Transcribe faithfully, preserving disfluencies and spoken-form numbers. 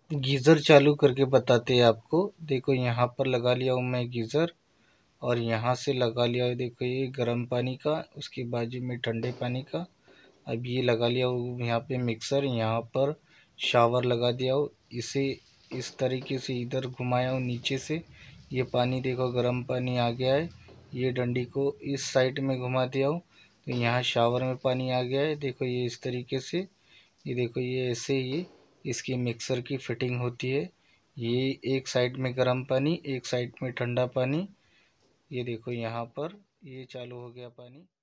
Geyser चालू करके बताते हैं आपको। देखो यहाँ पर लगा लिया हूँ मैं गीज़र, और यहाँ से लगा लिया है देखो ये गर्म पानी का, उसके बाजू में ठंडे पानी का। अब ये लगा लिया हूँ यहाँ पे मिक्सर, यहाँ पर शावर लगा दिया हूँ। इसे इस तरीके से इधर घुमाया हूँ नीचे से, ये पानी देखो गर्म पानी आ गया है। ये डंडी को इस साइड में घुमा दिया हूँ तो यहाँ शावर में पानी आ गया है। देखो ये इस तरीके से, ये देखो ये ऐसे ही इसकी मिक्सर की फिटिंग होती है। ये एक साइड में गर्म पानी, एक साइड में ठंडा पानी। ये देखो यहाँ पर ये चालू हो गया पानी।